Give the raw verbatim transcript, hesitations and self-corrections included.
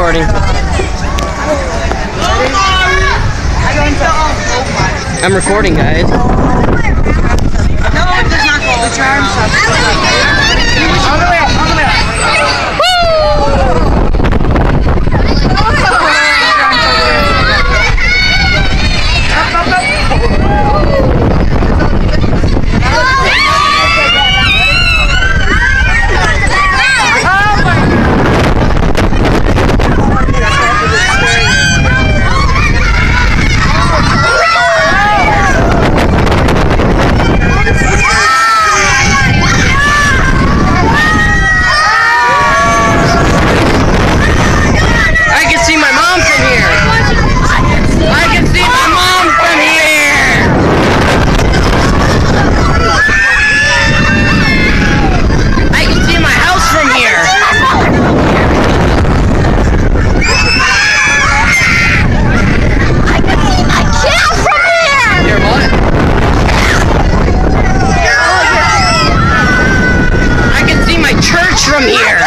recording. I'm recording, guys. No, it does not go. The charm stuff. On the way up, on the way up. From here.